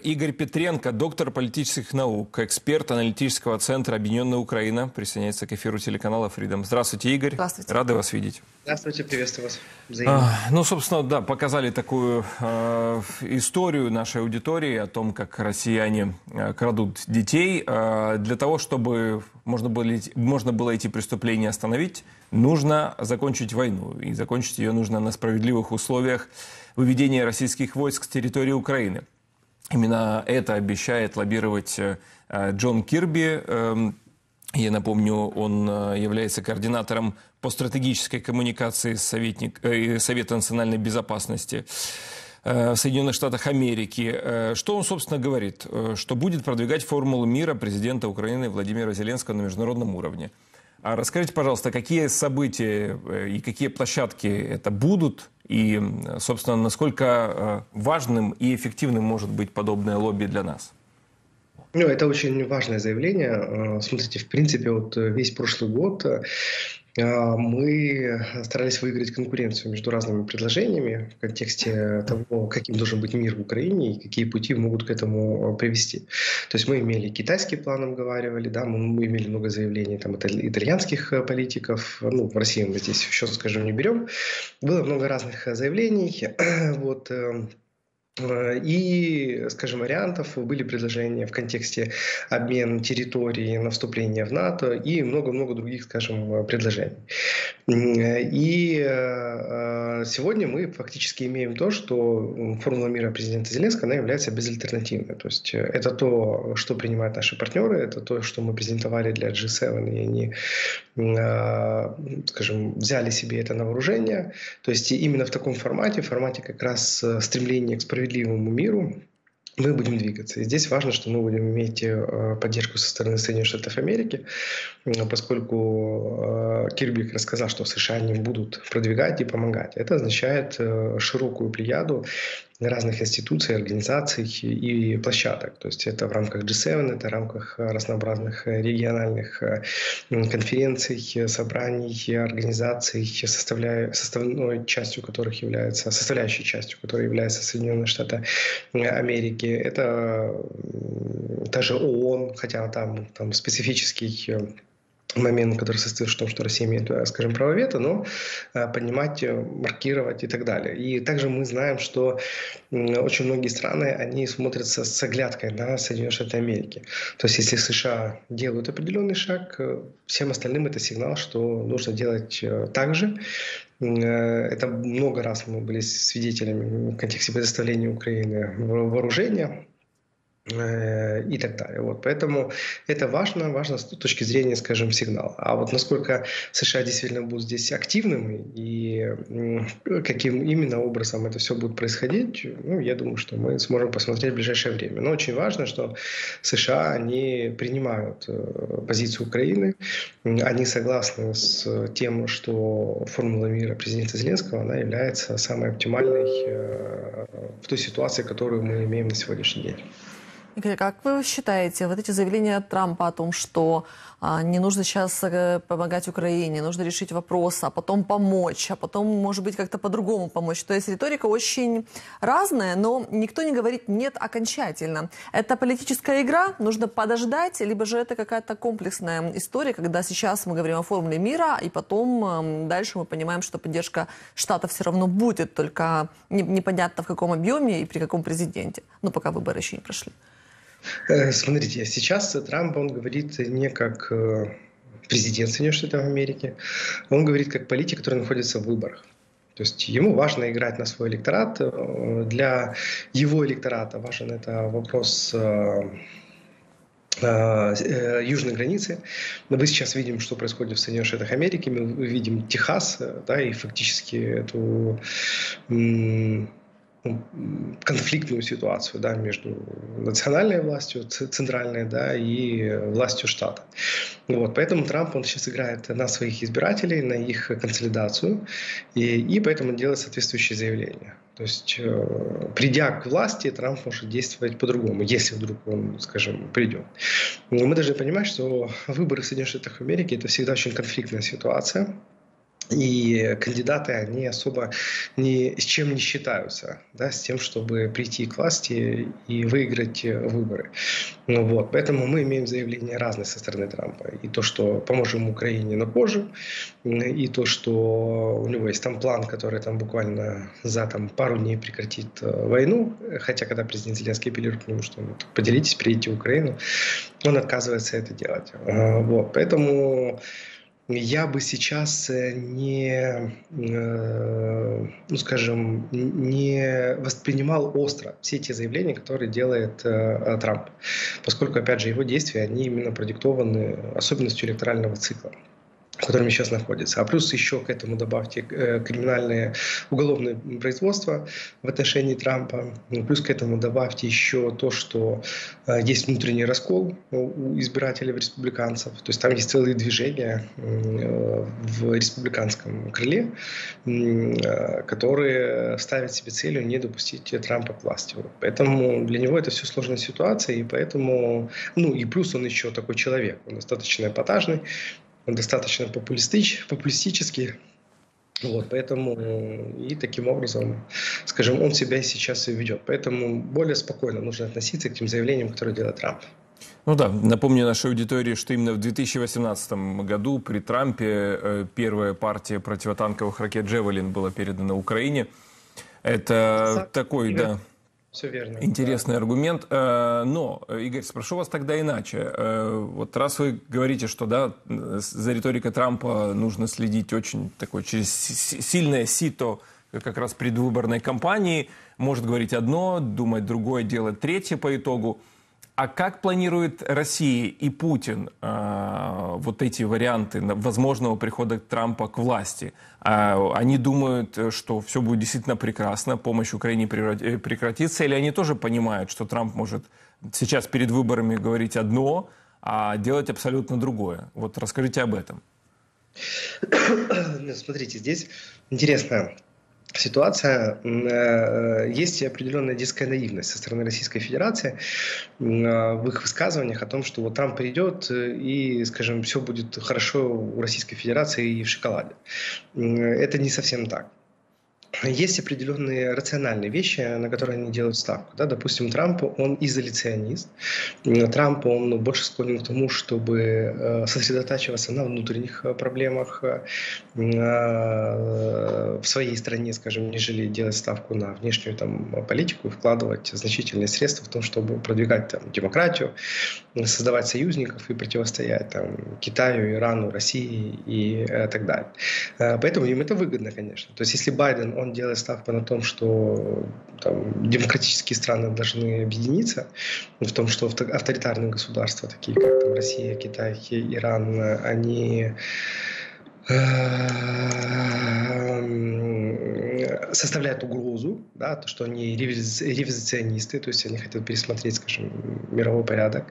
Игорь Петренко, доктор политических наук, эксперт аналитического центра «Объединенная Украина», присоединяется к эфиру телеканала Freedom. Здравствуйте, Игорь. Здравствуйте. Рады вас видеть. Здравствуйте, приветствую вас. Взаимно. Ну, собственно, да, показали такую историю нашей аудитории о том, как россияне крадут детей. Для того, чтобы можно было эти преступления остановить, нужно закончить войну. И закончить ее нужно на справедливых условиях выведения российских войск с территории Украины. Именно это обещает лоббировать Джон Кирби. Я напомню, он является координатором по стратегической коммуникации Совета национальной безопасности в Соединенных Штатах Америки. Что он, собственно, говорит? Что будет продвигать формулу мира президента Украины Владимира Зеленского на международном уровне. А расскажите, пожалуйста, какие события и какие площадки это будут? И, собственно, насколько важным и эффективным может быть подобное лобби для нас? Ну, это очень важное заявление. Смотрите, в принципе, вот весь прошлый год мы старались выиграть конкуренцию между разными предложениями в контексте того, каким должен быть мир в Украине и какие пути могут к этому привести. То есть мы имели китайский план, обговаривали, да, мы имели много заявлений там, итальянских политиков, ну, в России мы здесь еще, скажем, не берем. Было много разных заявлений, вот. И, скажем, вариантов были предложения в контексте обмена территории на вступление в НАТО и много-много других, скажем, предложений. И сегодня мы фактически имеем то, что формула мира президента Зеленского, она является безальтернативной. То есть это то, что принимают наши партнеры, это то, что мы презентовали для G7, и они, скажем, взяли себе это на вооружение. То есть именно в таком формате как раз стремление к справедливому миру, мы будем двигаться. И здесь важно, что мы будем иметь поддержку со стороны Соединенных Штатов Америки, поскольку Кирби рассказал, что США не будут продвигать и помогать. Это означает широкую плеяду разных институций, организаций и площадок. То есть это в рамках G7, это в рамках разнообразных региональных конференций, собраний, организаций, составляющей частью которых является Соединенные Штаты Америки. Это даже ООН, хотя там специфический момент, который состоит в том, что Россия имеет, скажем, право вето, но поднимать, маркировать и так далее. И также мы знаем, что очень многие страны, они смотрятся с оглядкой на Соединенные Штаты Америки. То есть если США делают определенный шаг, всем остальным это сигнал, что нужно делать так же. Это много раз мы были свидетелями в контексте предоставления Украины вооружения и так далее. Вот. Поэтому это важно с точки зрения, скажем, сигнала. А вот насколько США действительно будут здесь активными и каким именно образом это все будет происходить, ну, я думаю, что мы сможем посмотреть в ближайшее время. Но очень важно, что США, они принимают позицию Украины, они согласны с тем, что формула мира президента Зеленского, она является самой оптимальной в той ситуации, которую мы имеем на сегодняшний день. Игорь, как вы считаете, вот эти заявления Трампа о том, что не нужно сейчас помогать Украине, нужно решить вопрос, а потом помочь, а потом, может быть, как-то по-другому помочь. То есть риторика очень разная, но никто не говорит «нет» окончательно. Это политическая игра, нужно подождать, либо же это какая-то комплексная история, когда сейчас мы говорим о формуле мира, и потом дальше мы понимаем, что поддержка Штатов все равно будет, только непонятно в каком объеме и при каком президенте, ну, пока выборы еще не прошли. Смотрите, сейчас Трамп, он говорит не как президент Соединенных Штатов Америки, он говорит как политик, который находится в выборах. То есть ему важно играть на свой электорат. Для его электората важен это вопрос южной границы. Мы сейчас видим, что происходит в Соединенных Штатах Америки. Мы видим Техас, да, и фактически эту конфликтную ситуацию, да, между национальной властью, центральной, да, и властью штата. Вот, поэтому Трамп, он сейчас играет на своих избирателей, на их консолидацию, и поэтому делает соответствующие заявления. То есть, придя к власти, Трамп может действовать по-другому, если вдруг он, скажем, придет. Но мы должны понимать, что выборы в Соединенных Штатах Америки – это всегда очень конфликтная ситуация. И кандидаты, они особо ни с чем не считаются, да, с тем, чтобы прийти к власти и выиграть выборы. Ну вот, поэтому мы имеем заявления разные со стороны Трампа. И то, что поможем Украине, но позже, и то, что у него есть там план, который там буквально за пару дней прекратит войну, хотя когда президент Зеленский апеллирует к нему, что поделитесь, приедете в Украину, он отказывается это делать. Вот, поэтому я бы сейчас не, ну скажем, не воспринимал остро все те заявления, которые делает Трамп, поскольку, опять же, его действия, они именно продиктованы особенностью электорального цикла, в котором сейчас находится. А плюс еще к этому добавьте криминальное уголовное производство в отношении Трампа. Плюс к этому добавьте еще то, что есть внутренний раскол у избирателей республиканцев. То есть там есть целые движения в республиканском крыле, которые ставят себе целью не допустить Трампа к власти. Поэтому для него это все сложная ситуация. И поэтому, ну и плюс он еще такой человек. Он достаточно эпатажный. Он достаточно популистический, вот, поэтому и таким образом, скажем, он себя сейчас и ведет. Поэтому более спокойно нужно относиться к тем заявлениям, которые делает Трамп. Ну да, напомню нашей аудитории, что именно в 2018 году при Трампе первая партия противотанковых ракет «Джевелин» была передана Украине. Это такой, да... Все верно. Интересный аргумент. Но, Игорь, спрошу вас тогда иначе. Вот раз вы говорите, что да, за риторикой Трампа нужно следить очень такое через сильное сито как раз предвыборной кампании, может говорить одно, думать другое, делать третье по итогу. А как планирует Россия и Путин вот эти варианты возможного прихода Трампа к власти? Они думают, что все будет действительно прекрасно, помощь Украине прекратится, или они тоже понимают, что Трамп может сейчас перед выборами говорить одно, а делать абсолютно другое? Вот расскажите об этом. Смотрите, здесь интересно. Ситуация, есть определенная детская наивность со стороны Российской Федерации в их высказываниях о том, что вот Трамп придет и, скажем, все будет хорошо у Российской Федерации и в шоколаде. Это не совсем так. Есть определенные рациональные вещи, на которые они делают ставку. Да? Допустим, Трамп, он изоляционист. Трамп, он больше склонен к тому, чтобы сосредотачиваться на внутренних проблемах в своей стране, скажем, нежели делать ставку на внешнюю политику и вкладывать значительные средства в том, чтобы продвигать демократию, создавать союзников и противостоять Китаю, Ирану, России и так далее. Поэтому им это выгодно, конечно. То есть если Байден, он делает ставку на том, что демократические страны должны объединиться, в том, что авторитарные государства, такие как Россия, Китай, Иран, они составляют угрозу, да, то, что они ревизионисты, то есть они хотят пересмотреть, скажем, мировой порядок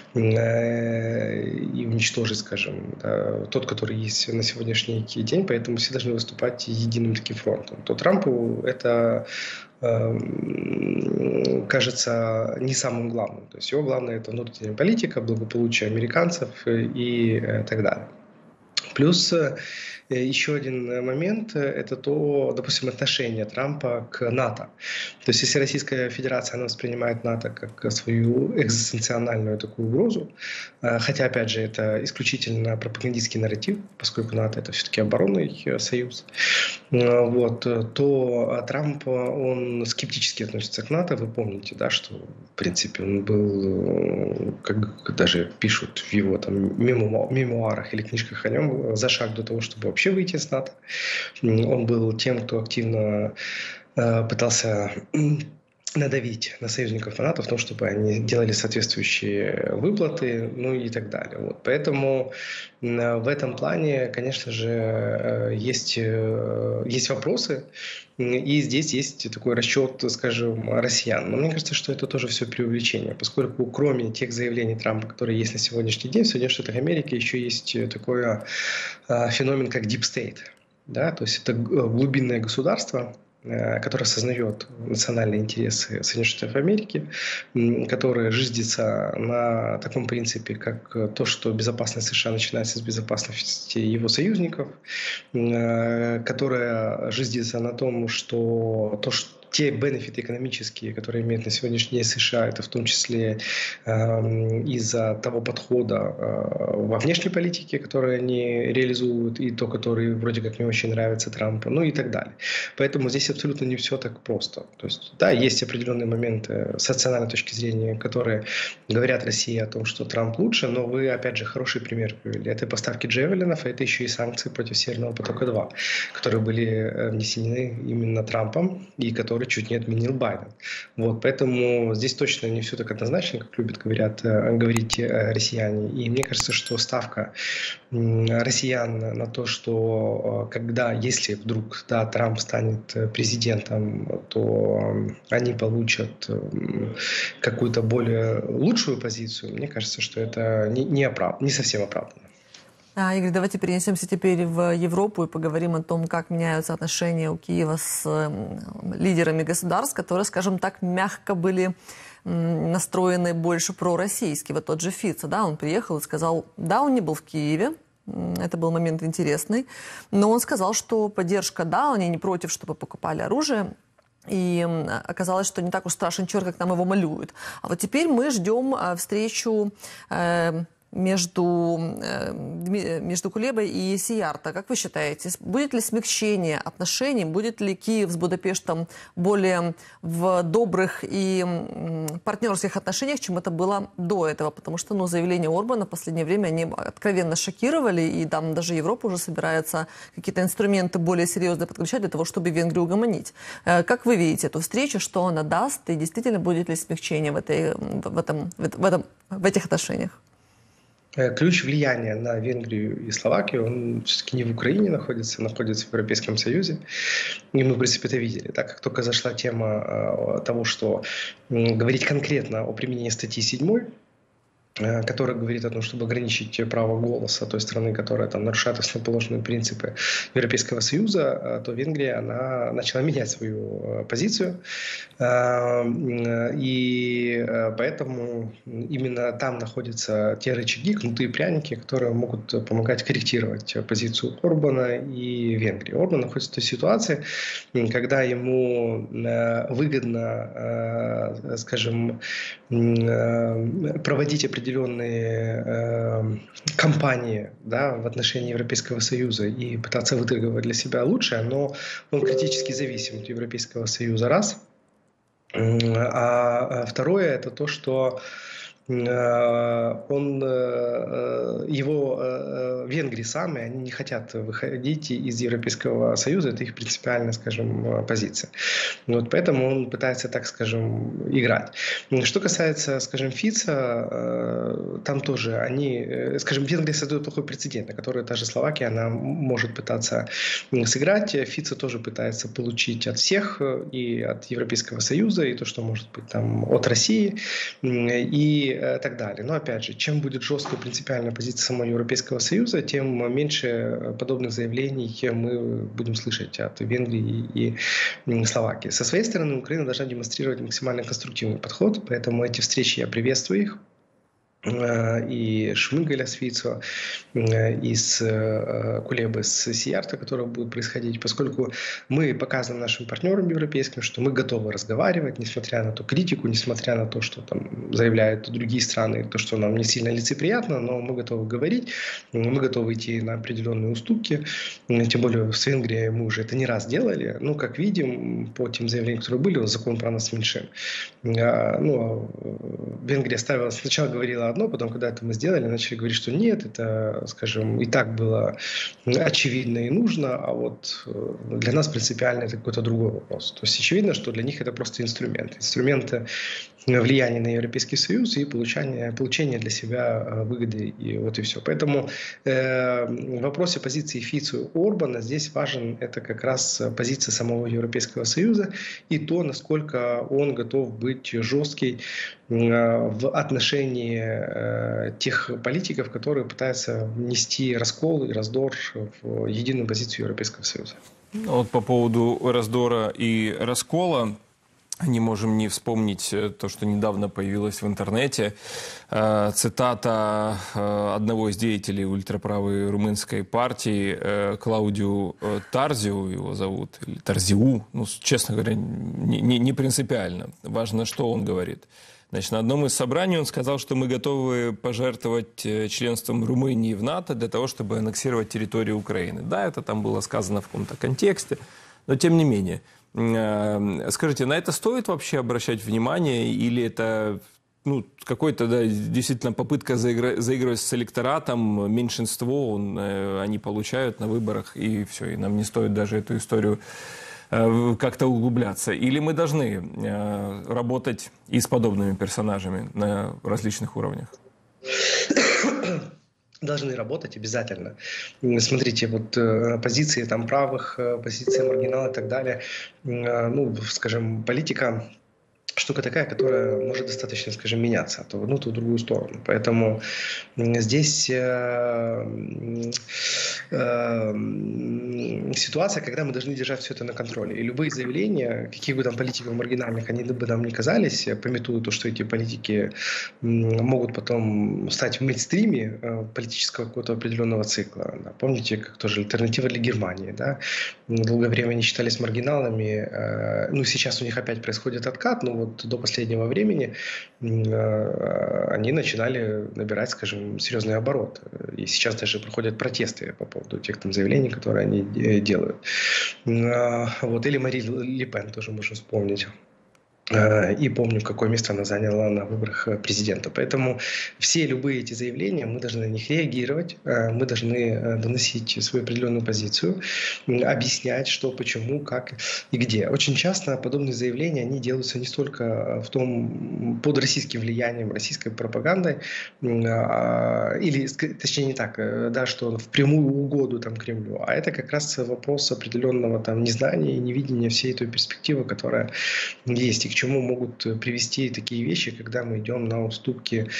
и уничтожить, скажем, да, тот, который есть на сегодняшний день, поэтому все должны выступать единым таким фронтом. То Трампу это кажется не самым главным. То есть его главное это внутренняя политика, благополучие американцев и так далее. Плюс еще один момент – это то, допустим, отношение Трампа к НАТО. То есть если Российская Федерация она воспринимает НАТО как свою экзистенциональную такую угрозу, хотя, опять же, это исключительно пропагандистский нарратив, поскольку НАТО – это все-таки оборонный союз, вот, то Трамп, он скептически относится к НАТО. Вы помните, да, что, в принципе, он был, как даже пишут в его мемуарах или книжках о нем, за шаг до того, чтобы вообще выйти из НАТО. Он был тем, кто активно пытался надавить на союзников НАТО в том, чтобы они делали соответствующие выплаты, ну и так далее. Вот. Поэтому в этом плане, конечно же, есть вопросы, и здесь есть такой расчет, скажем, россиян. Но мне кажется, что это тоже все преувеличение, поскольку кроме тех заявлений Трампа, которые есть на сегодняшний день, в Соединенных Штатах Америки еще есть такой феномен, как Deep State. Да? То есть это глубинное государство, который осознает национальные интересы Соединенных Штатов Америки, который жиздится на таком принципе, как то, что безопасность США начинается с безопасности его союзников, которая жиздится на том, что те бенефиты экономические, которые имеют на сегодняшний день США, это в том числе из-за того подхода во внешней политике, который они реализуют, и то, который вроде как не очень нравится Трампу, ну и так далее. Поэтому здесь абсолютно не все так просто. То есть, да, есть определенные моменты с национальной точки зрения, которые говорят России о том, что Трамп лучше, но вы, опять же, хороший пример привели. Это поставки джевелинов, а это еще и санкции против Северного потока-2, которые были внесены именно Трампом и которые чуть не отменил Байден. Вот, поэтому здесь точно не все так однозначно, как любят говорить россияне. И мне кажется, что ставка россиян на то, что если вдруг Трамп станет президентом, то они получат какую-то более лучшую позицию, мне кажется, что это не совсем оправданно. Игорь, давайте перенесемся теперь в Европу и поговорим о том, как меняются отношения у Киева с лидерами государств, которые, скажем так, мягко были настроены больше пророссийски. Вот тот же Фицо, он приехал и сказал, он не был в Киеве, это был момент интересный, но он сказал, что поддержка, они не против, чтобы покупали оружие, и оказалось, что не так уж страшен черт, как нам его малюют. А вот теперь мы ждем встречу между Кулебой и Сиярто. Как вы считаете, будет ли смягчение отношений, будет ли Киев с Будапештом более в добрых и партнерских отношениях, чем это было до этого? Потому что заявления Орбана в последнее время, они откровенно шокировали, и там даже Европа уже собирается какие-то инструменты более серьезные подключать для того, чтобы Венгрию угомонить. Как вы видите эту встречу, что она даст, и действительно будет ли смягчение в этих отношениях? Ключ влияния на Венгрию и Словакию, он все-таки не в Украине находится в Европейском Союзе. И мы, в принципе, это видели. Так как только зашла тема того, что говорить конкретно о применении статьи 7, которая говорит о том, чтобы ограничить право голоса той страны, которая нарушает основоположные принципы Европейского Союза, то Венгрия, она начала менять свою позицию. И поэтому именно там находятся те рычаги, кнутые пряники, которые могут помогать корректировать позицию Орбана и Венгрии. Орбан находится в той ситуации, когда ему выгодно, скажем, проводить определенные кампании в отношении Европейского Союза и пытаться выторговать для себя лучшее, но он критически зависим от Европейского Союза, раз. А второе – это то, что Венгрии сами, они не хотят выходить из Европейского Союза, это их принципиальная, скажем, позиция. Вот поэтому он пытается, так скажем, играть. Что касается, скажем, Фица, там тоже Венгрия создает плохой прецедент, на который та же Словакия, она может пытаться сыграть. Фица тоже пытается получить от всех, и от Европейского Союза, и то, что может быть там от России, и так далее. Но опять же, чем будет жесткая принципиальная позиция самого Европейского Союза, тем меньше подобных заявлений мы будем слышать от Венгрии и Словакии. Со своей стороны, Украина должна демонстрировать максимально конструктивный подход, поэтому эти встречи, я приветствую их. И Шмыгаля с Фицо, и с Кулебы с Сиярто, которые будут происходить, поскольку мы показываем нашим партнерам европейским, что мы готовы разговаривать, несмотря на ту критику, несмотря на то, что там заявляют другие страны, то, что нам не сильно лицеприятно, но мы готовы говорить, мы готовы идти на определенные уступки, тем более с Венгрией мы уже это не раз делали, как видим, по тем заявлениям, которые были, закон про нас меньшин. Венгрия сначала говорила одно, потом, когда это мы сделали, начали говорить, что нет, это, скажем, и так было очевидно и нужно, а вот для нас принципиально это какой-то другой вопрос. То есть очевидно, что для них это просто инструмент влияния на Европейский Союз и получения для себя выгоды, и вот и все. Поэтому в вопросе позиции Фицо и Орбана здесь важен это как раз позиция самого Европейского Союза и то, насколько он готов быть жесткий в отношении тех политиков, которые пытаются внести раскол и раздор в единую позицию Европейского Союза. Вот по поводу раздора и раскола. Не можем не вспомнить то, что недавно появилось в интернете. Цитата одного из деятелей ультраправой румынской партии, Клаудиу Тарзиу его зовут, или Тарзиу, ну, честно говоря, не принципиально. Важно, что он говорит. Значит, на одном из собраний он сказал, что мы готовы пожертвовать членством Румынии в НАТО для того, чтобы аннексировать территорию Украины. Да, это там было сказано в каком-то контексте, но тем не менее. Скажите, на это стоит вообще обращать внимание, или это какой-то, да, действительно попытка заигрывать с электоратом, меньшинство они получают на выборах, и все, и нам не стоит даже эту историю как-то углубляться? Или мы должны работать и с подобными персонажами на различных уровнях? Должны работать обязательно. Смотрите, вот позиции там правых, позиции маргинала и так далее, ну, скажем, политика штука такая, которая может достаточно, скажем, меняться то в одну, то в другую сторону. Поэтому здесь ситуация, когда мы должны держать все это на контроле. И любые заявления, каких бы там политиков маргинальных они бы нам ни казались, памятуя то, что эти политики могут потом стать в мейнстриме политического какого-то определенного цикла. Да. Помните, как тоже альтернатива для Германии. Да? Долгое время они считались маргиналами. Ну, сейчас у них опять происходит откат, но вот до последнего времени они начинали набирать, скажем, серьезный оборот. И сейчас даже проходят протесты по поводу тех там заявлений, которые они делают. Вот. Или Мари Ле Пен тоже можно вспомнить. И помню, какое место она заняла на выборах президента. Поэтому все любые эти заявления, мы должны на них реагировать, мы должны доносить свою определенную позицию, объяснять, что, почему, как и где. Очень часто подобные заявления, они делаются не столько под российским влиянием, российской пропагандой, или, точнее, не так, да, что в прямую угоду там, Кремлю, а это как раз вопрос определенного там незнания и невидения всей той перспективы, которая есть, и к чему могут привести такие вещи, когда мы идем на уступки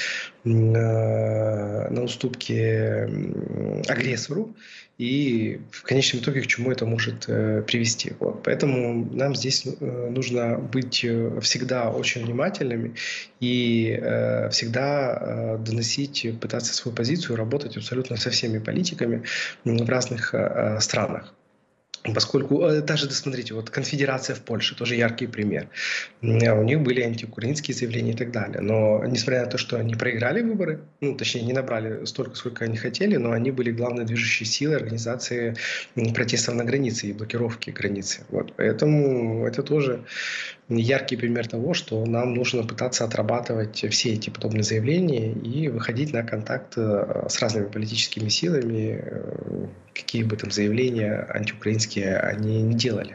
агрессору, и в конечном итоге к чему это может привести. Вот. Поэтому нам здесь нужно быть всегда очень внимательными и всегда доносить, пытаться свою позицию, работать абсолютно со всеми политиками в разных странах. Поскольку, даже, смотрите, вот конфедерация в Польше, тоже яркий пример. У них были антиукраинские заявления и так далее. Но, несмотря на то, что они проиграли выборы, ну, точнее, не набрали столько, сколько они хотели, но они были главной движущей силой организации протестов на границе и блокировки границы. Вот. Поэтому это тоже яркий пример того, что нам нужно пытаться отрабатывать все эти подобные заявления и выходить на контакт с разными политическими силами, какие бы там заявления антиукраинские они не делали.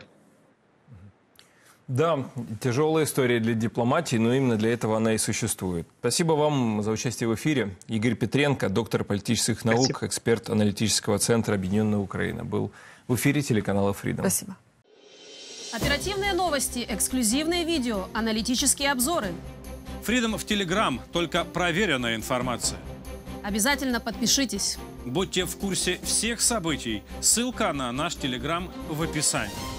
Да, тяжелая история для дипломатии, но именно для этого она и существует. Спасибо вам за участие в эфире. Игорь Петренко, доктор политических наук, Спасибо. эксперт аналитического центра «Объединенная Украина», был в эфире телеканала Freedom. Спасибо. Оперативные новости, эксклюзивные видео, аналитические обзоры. Freedom в Telegram, только проверенная информация. Обязательно подпишитесь. Будьте в курсе всех событий. Ссылка на наш Telegram в описании.